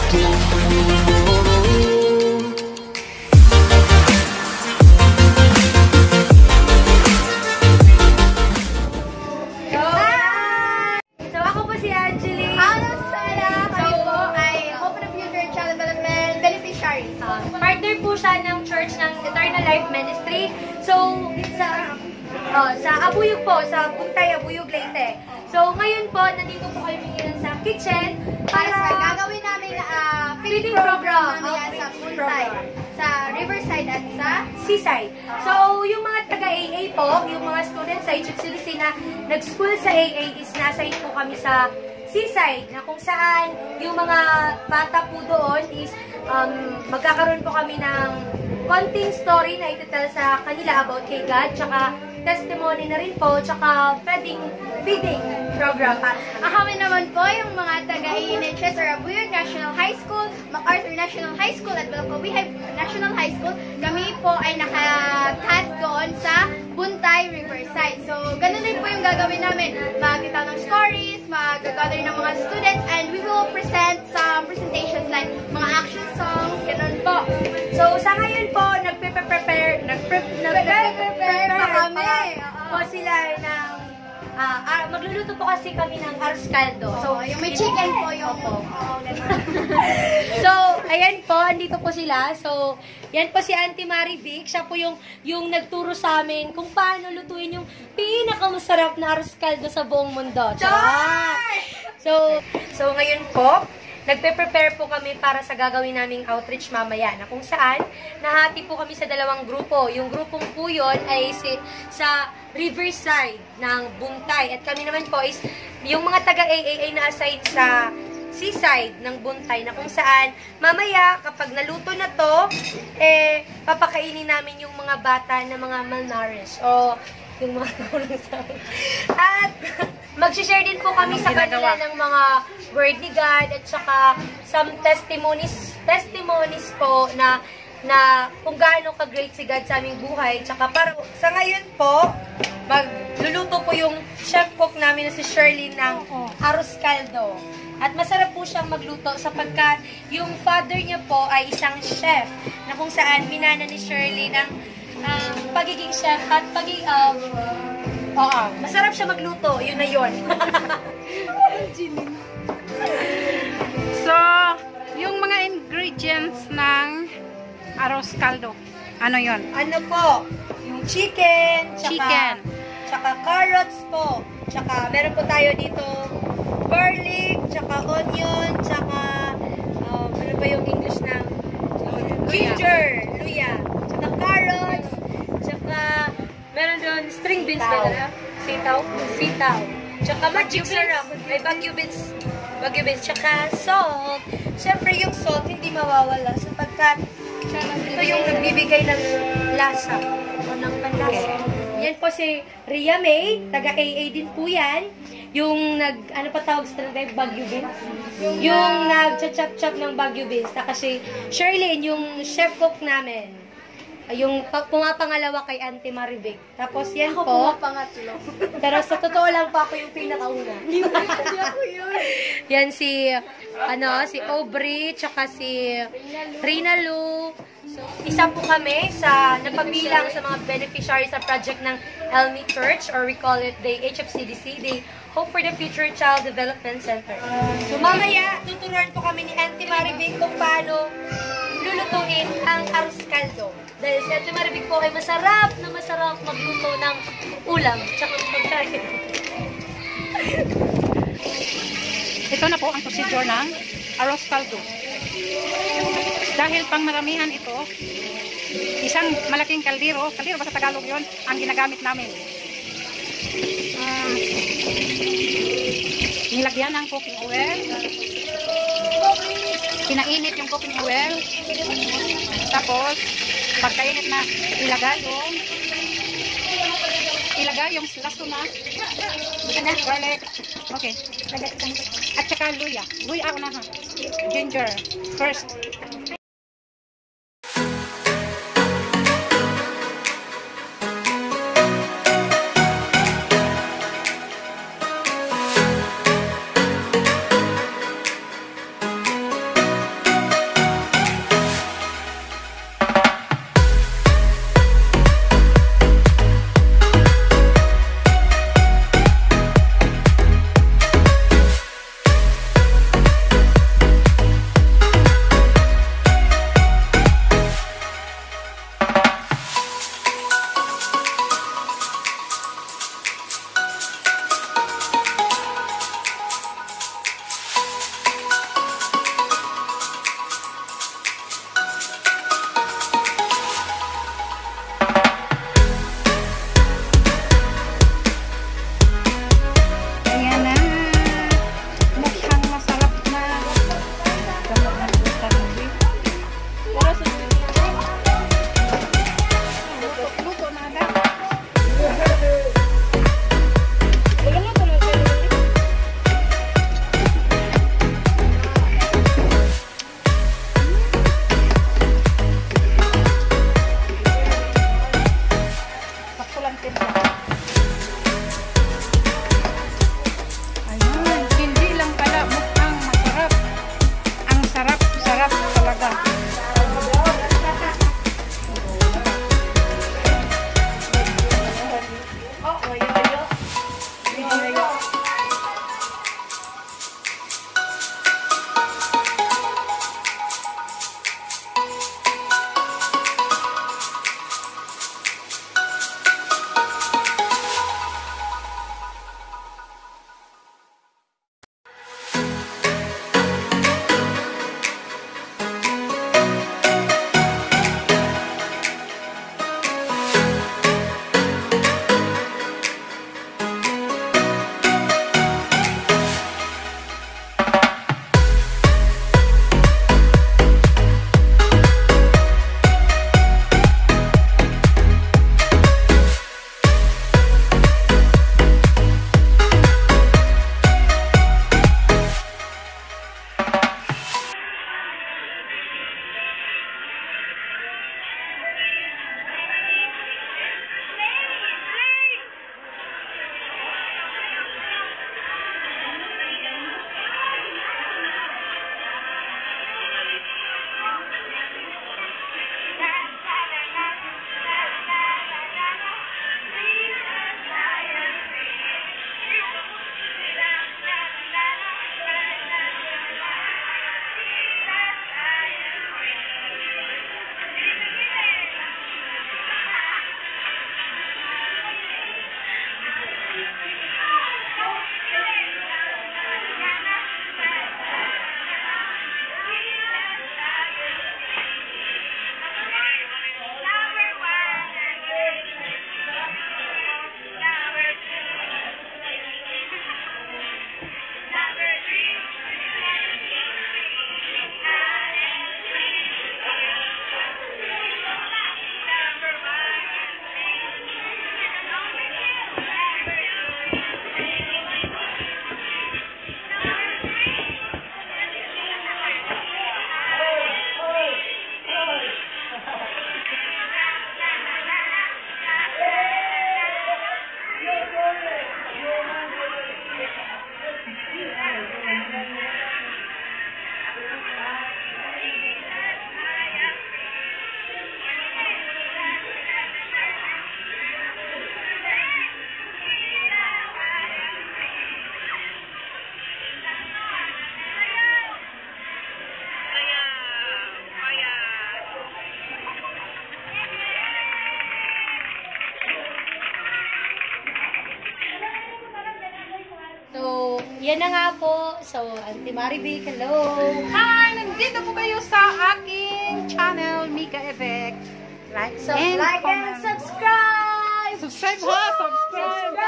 Partner po siya ng Church ng Eternal Life Ministry. So, sa Abuyog po, sa Buntay, Abuyog, Leyte. So, ngayon po, nandito po kayo ngayon sa kitchen para gagawin namin feeding program sa Buntay, sa Riverside at sa Seaside. So, yung mga taga-AA po, yung mga students sa HFCDC na nag-school sa AA is nasa po kami sa Seaside, na kung saan yung mga bata po doon is magkakaroon po kami ng konting story na ititel sa kanila about kay God, tsaka testimony na rin po, tsaka feeding program. Kami naman po yung mga taga-ANHS or Abuyog National High School, MacArthur National High School at Balcobihag National High School. Kami po ay naka-cast doon sa Buntay, Riverside. So, ganun din po yung gagawin namin. Magkita ng stories, mag-gather ng mga students, and we will present some presentations like mga action songs, ganun po. So, sa ngayon po, nagpe-prepare pa kami. Po sila ng magluluto po kasi kami ng Arroz Caldo. So, yung may chicken po yung So, ayan po, andito po sila. So, yan po si Auntie Marivic. Siya po yung nagturo sa amin kung paano lutuin yung pinakamasarap na Arroz Caldo sa buong mundo. So, ngayon po, nagpe-prepare po kami para sa gagawin naming outreach mamaya, na kung saan nahati po kami sa dalawang grupo. Yung grupong po yun ay sa Riverside ng Buntay. At kami naman po is yung mga taga-AA ay na-assign sa Seaside ng Buntay, na kung saan mamaya kapag naluto na to, papakainin namin yung mga bata na mga malnourished o yung mga kulang sa at mag-share din po kami sa kanila ng mga word ni God at saka some testimonies po na kung gaano ka-great si God sa aming buhay. Tsaka para sa ngayon po, magluluto po yung chef cook namin na si Shirley ng Arroz Caldo. At masarap po siyang magluto sapagkat yung father niya po ay isang chef na kung saan minana ni Shirley ng pagiging chef at masarap siya magluto. Yun na yun. So, yung mga ingredients ng Arroz Caldo, ano yon? Ano po? Yung chicken, tsaka carrots po, tsaka meron po tayo dito garlic, tsaka onion, tsaka ano ba yung English na? Ginger, luya, tsaka carrots, tsaka meron doon string beans ba? Sitaw, tsaka magic syrup, may bagyo beans, tsaka salt. Siyempre yung salt hindi mawawala sapagkat ito yung nagbibigay ng lasa o ng panlasa. Yan po si Ria May, taga-AA din po yan. Yung ano pa tawag sa talaga, bagyo beans? Yung nag-chop-chop ng bagyo beans. Kasi Shirley, yung chef cook namin. Yung pumapangalawa kay Auntie Marivic. Tapos yan ako po. Ako pumapangatlo. Pero sa totoo lang po ako yung pinakauna. Hindi ako yun. Yan si Aubrey, tsaka si Rina Lu. So, isa po kami sa napabilang sa mga beneficiaries sa project ng Elmi Church, or we call it the HFCDC, the Hope for the Future Child Development Center. So mamaya, tuturuan po kami ni Auntie Marivic kung paano lulutuin ang Arroz Caldo. Dahil si Auntie Marivic po ay masarap magluto ng ulam, tsaka pagkain. Ito na po ang procedure ng Arroz Caldo. Dahil pang maramihan ito, isang malaking kaldero ba sa Tagalog yon ang ginagamit namin. Nilagyan ng cooking oil, pinainit yung cooking oil, tapos pagkainit na ilagay yung laso na garlic, okay, at saka luya ako na ha, ginger first. So, yan na nga po. So, Auntie Marivic, hello. Hi! Nandito po kayo sa aking channel, Mika Evek. Like So, and like comment. and subscribe! Subscribe ha! Subscribe!